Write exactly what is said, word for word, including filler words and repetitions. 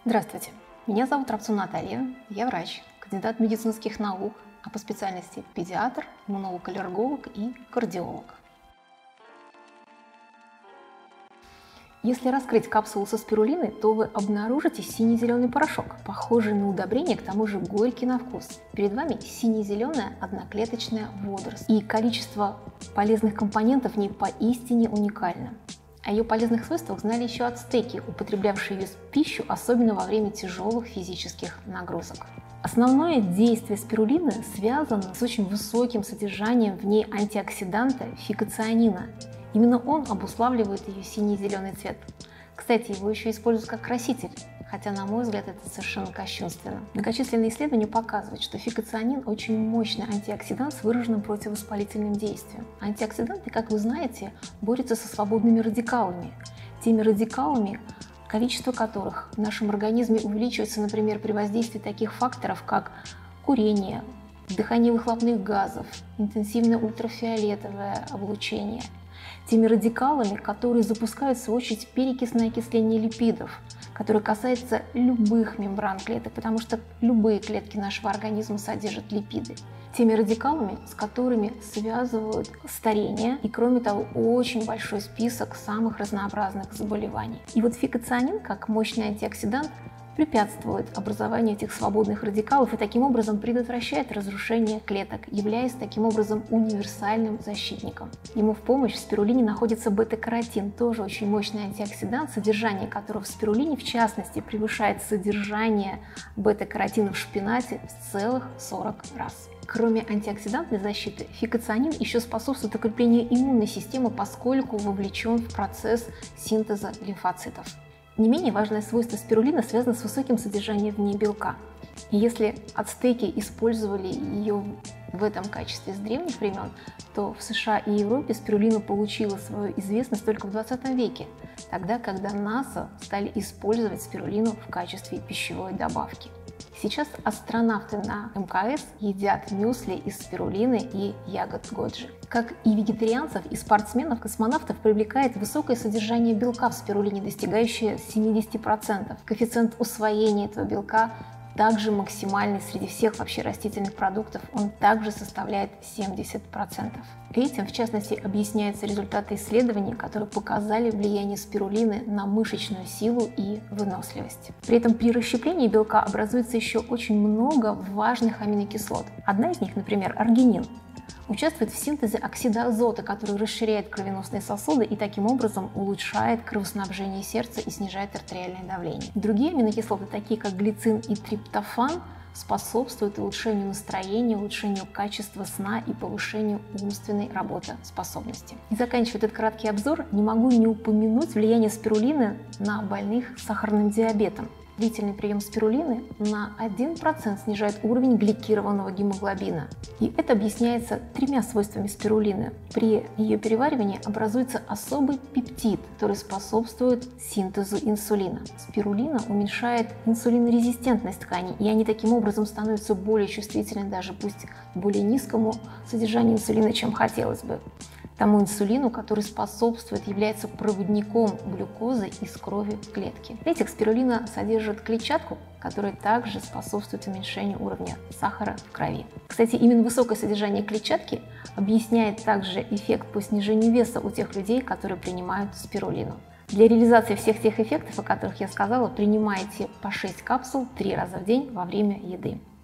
Здравствуйте, меня зовут Рапцун Наталья, я врач, кандидат медицинских наук, а по специальности педиатр, иммунолог-аллерголог и кардиолог. Если раскрыть капсулу со спирулиной, то вы обнаружите синий-зеленый порошок, похожий на удобрение, к тому же горький на вкус. Перед вами сине-зеленая одноклеточная водоросль, и количество полезных компонентов в ней поистине уникально. О ее полезных свойствах знали еще ацтеки, употреблявшие ее в пищу, особенно во время тяжелых физических нагрузок. Основное действие спирулины связано с очень высоким содержанием в ней антиоксиданта фикоцианина. Именно он обуславливает ее синий-зеленый цвет. Кстати, его еще используют как краситель, хотя, на мой взгляд, это совершенно кощунственно. Многочисленные исследования показывают, что фикоцианин очень мощный антиоксидант с выраженным противовоспалительным действием. Антиоксиданты, как вы знаете, борются со свободными радикалами. Теми радикалами, количество которых в нашем организме увеличивается, например, при воздействии таких факторов, как курение, вдыхание выхлопных газов, интенсивное ультрафиолетовое облучение. Теми радикалами, которые запускают, в свою очередь, перекисное окисление липидов, которое касается любых мембран клеток, потому что любые клетки нашего организма содержат липиды. Теми радикалами, с которыми связывают старение и, кроме того, очень большой список самых разнообразных заболеваний. И вот фикоцианин, как мощный антиоксидант, препятствует образованию этих свободных радикалов и таким образом предотвращает разрушение клеток, являясь таким образом универсальным защитником. Ему в помощь в спирулине находится бета-каротин, тоже очень мощный антиоксидант, содержание которого в спирулине в частности превышает содержание бета-каротина в шпинате в целых сорок раз. Кроме антиоксидантной защиты, фикоцианин еще способствует укреплению иммунной системы, поскольку вовлечен в процесс синтеза лимфоцитов. Не менее важное свойство спирулины связано с высоким содержанием в ней белка. И если ацтеки использовали ее в этом качестве с древних времен, то в США и Европе спирулина получила свою известность только в двадцатом веке, тогда, когда НАСА стали использовать спирулину в качестве пищевой добавки. Сейчас астронавты на эм ка эс едят мюсли из спирулины и ягод годжи. Как и вегетарианцев и спортсменов, космонавтов привлекает высокое содержание белка в спирулине, достигающее семидесяти процентов. Коэффициент усвоения этого белка также максимальный среди всех вообще растительных продуктов, он также составляет семьдесят процентов. Этим, в частности, объясняются результаты исследований, которые показали влияние спирулины на мышечную силу и выносливость. При этом при расщеплении белка образуется еще очень много важных аминокислот. Одна из них, например, аргинин, участвует в синтезе оксида азота, который расширяет кровеносные сосуды и таким образом улучшает кровоснабжение сердца и снижает артериальное давление. Другие аминокислоты, такие как глицин и триптофан, способствуют улучшению настроения, улучшению качества сна и повышению умственной работоспособности. И заканчивая этот краткий обзор, не могу не упомянуть влияние спирулины на больных с сахарным диабетом. Длительный прием спирулины на один процент снижает уровень гликированного гемоглобина. И это объясняется тремя свойствами спирулины. При ее переваривании образуется особый пептид, который способствует синтезу инсулина. Спирулина уменьшает инсулинорезистентность тканей, и они таким образом становятся более чувствительны даже пусть к более низкому содержанию инсулина, чем хотелось бы. Тому инсулину, который способствует, является проводником глюкозы из крови в клетки. В-третьих, спирулина содержит клетчатку, которая также способствует уменьшению уровня сахара в крови. Кстати, именно высокое содержание клетчатки объясняет также эффект по снижению веса у тех людей, которые принимают спирулину. Для реализации всех тех эффектов, о которых я сказала, принимайте по шесть капсул три раза в день во время еды.